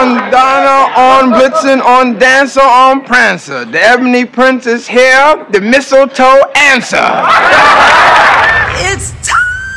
on Donna, on Blitzen, on Dancer, on Prancer. The Ebony Prince is here, the mistletoe answer. It's time.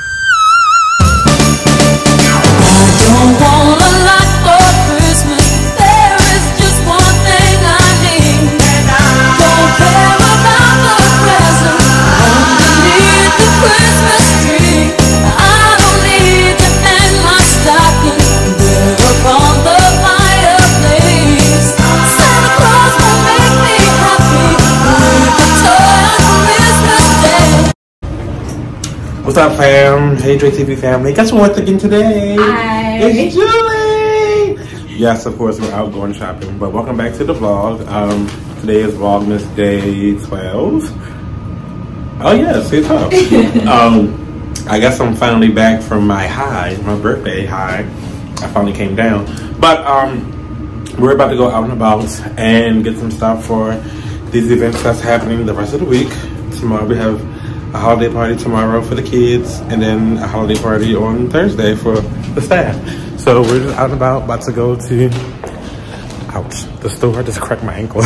I don't want a lot for Christmas. There is just one thing I need. Don't care about the present. Only need the Christmas tree. I don't need to hang my stocking there upon the fireplace. Santa Claus will make me happy with a toy on Christmas Day. What's up, fam? Hey, Dre TV family. Guess what again today? Hi. It's Julie. Yes, of course, we're out going shopping, but welcome back to the vlog. Today is Vlogmas Day 12. Oh, yeah, it's day 12. I guess I'm finally back from my high, my birthday high. I finally came down. But we're about to go out and about and get some stuff for these events that's happening the rest of the week. Tomorrow we have a holiday party tomorrow for the kids, and then a holiday party on Thursday for the staff. So we're just out and about to go to, ouch, the store. I just cracked my ankle.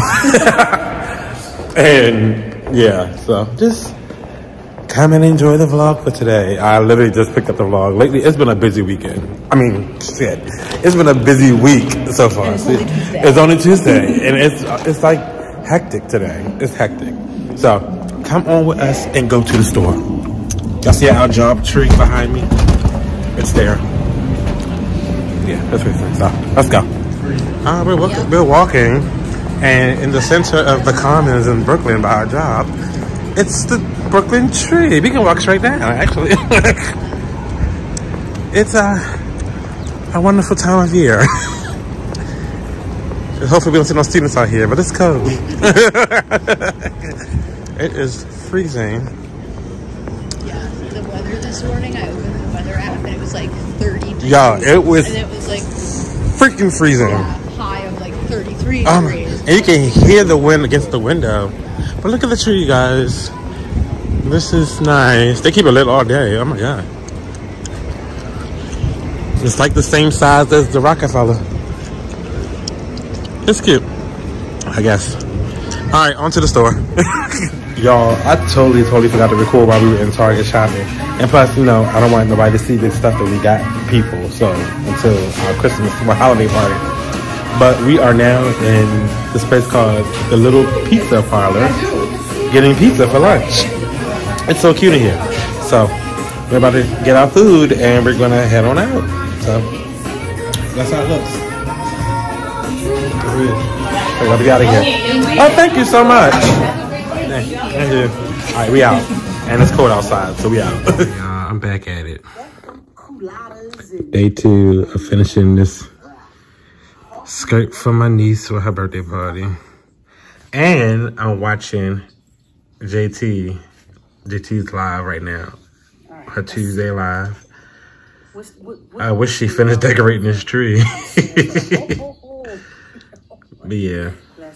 And yeah, so just come and enjoy the vlog for today. I literally just picked up the vlog. Lately, it's been a busy weekend. I mean, shit. It's been a busy week so far. It's only Tuesday. And it's like hectic today. It's hectic. So come on with us and go to the store. Y'all see our job tree behind me? It's there. Yeah, that's what it is. So let's go. We're walking, and in the center of the Commons in Brooklyn by our job, it's the Brooklyn tree. We can walk straight down, actually. It's a wonderful time of year. Hopefully we don't see no students out here, but it's cold. It is freezing. Yeah, the weather this morning, I opened the weather app and it was like 30 degrees. Yeah, it was, and it was like freaking freezing. Yeah, high of like 33 degrees. And you can hear the wind against the window. But look at the tree, guys. This is nice. They keep it lit all day. Oh my God. It's like the same size as the Rockefeller. It's cute, I guess. All right, on to the store. Y'all, I totally forgot to record while we were in Target shopping. And plus, you know, I don't want nobody to see the stuff that we got people. So until our Christmas, my holiday party. But we are now in this place called the Little Pizza Parlor, getting pizza for lunch. It's so cute in here. So we're about to get our food and we're gonna head on out. So that's how it looks. We're gonna be out of here. Oh, thank you so much. Thank you. All right, we out. And it's cold outside, so we out. I'm back at it. Day 2 of finishing this skirt for my niece for her birthday party. And I'm watching JT's live right now. Her Tuesday live. I wish she finished decorating this tree. But yeah.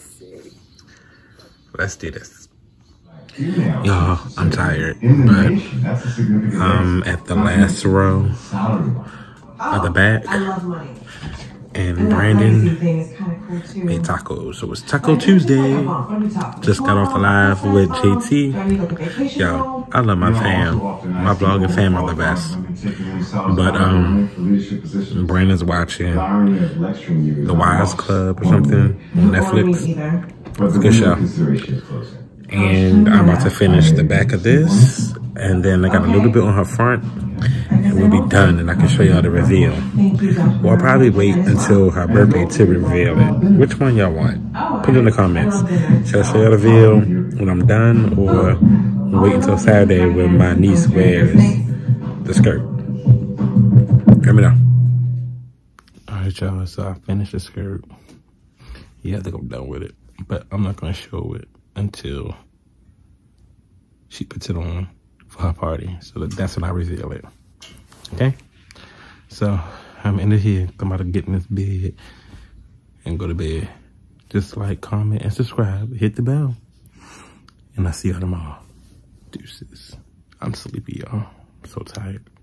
Let's do this. Y'all, I'm tired, but I'm at the last row of the back, and Brandon made tacos. So it's Taco Tuesday. Just got off the live with JT. Yo, I love my fam. My vlogging fam are the best. But Brandon's watching The Wise Club or something on Netflix. It's a good show. And I'm about to finish the back of this, and then I got a little bit on her front, and we'll be done, and I can show y'all the reveal. Well, I'll probably wait until her birthday to reveal it. Which one y'all want? Put it in the comments. Should I show y'all the reveal when I'm done, or wait until Saturday when my niece wears the skirt? Let me know. Alright, y'all, so I finished the skirt. Yeah, I think I'm done with it, but I'm not going to show it until she puts it on for her party. So that's when I reveal it. Okay? So I'm in here. I'm about to get in this bed and go to bed. Just like, comment, and subscribe. Hit the bell. And I'll see y'all tomorrow. Deuces. I'm sleepy, y'all. I'm so tired.